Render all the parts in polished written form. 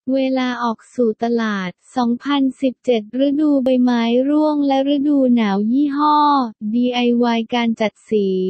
เวลาออกสู่ตลาด 2017 ฤดูใบไม้ร่วงและฤดูหนาวยี่ห้อ DIY การจัดสี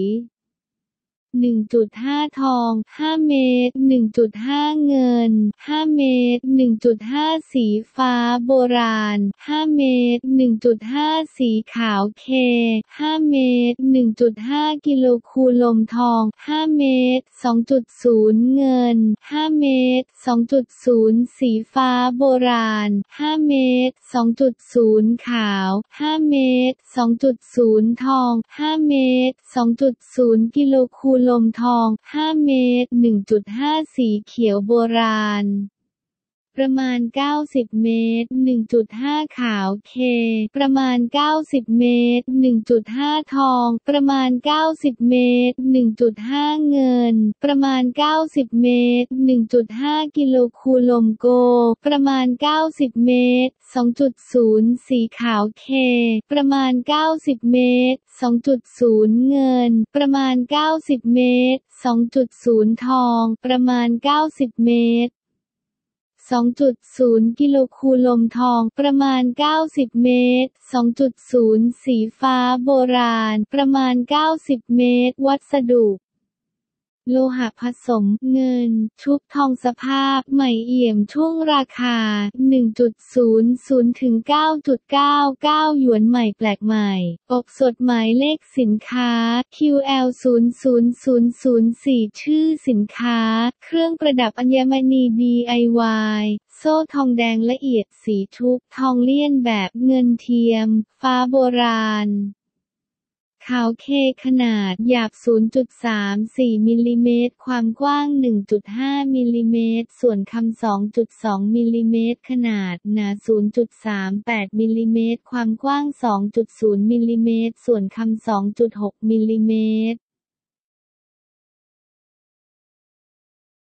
1.5 ทอง 5 เมตร 1.5 เงิน 5 เมตร 1.5 สีฟ้าโบราณ 5 เมตร 1.5 สีขาวเค 5 เมตร 1.5 กิโลคูลมทอง 5 เมตร 2.0 เงิน 5 เมตร 2.0 สีฟ้าโบราณ 5 เมตร 2.0 ขาว 5 เมตร 2.0 ทอง 5 เมตร 2.0 กิโลคูลมทอง 5 เมตร 1.5 สีเขียวโบราณประมาณ90เมตร 1.5 ขาวเคประมาณ90เมตร 1.5 ทองประมาณ90เมตร 1.5 เงินประมาณ90เมตร 1.5 กิโลคูลมโกประมาณ90เมตร 2.0 สีขาวเคประมาณ90เมตร 2.0 เงินประมาณ90เมตร 2.0 ทองประมาณ90เมตร2.0 กิโลคูลมทองประมาณ90เมตร 2.0 สีฟ้าโบราณประมาณ90เมตรวัสดุโลหะผสมเงินชุบทองสภาพใหม่เอี่ยมช่วงราคา 1.00 ถึง 9.99 หยวนใหม่แปลกใหม่อบสดหมายเลขสินค้า QL00004 ชื่อสินค้าเครื่องประดับอัญมณี DIY โซ่ทองแดงละเอียดสีชุบทองเลี่ยนแบบเงินเทียมฟ้าโบราณขาวเคขนาดหยาบ 0.34 มิลลิเมตรความกว้าง 1.5 มิลลิเมตรส่วนคำ 2.2 มิลลิเมตรขนาดหนา 0.38 มิลลิเมตรความกว้าง 2.0 มิลลิเมตรส่วนคำ 2.6 มิลลิเมตร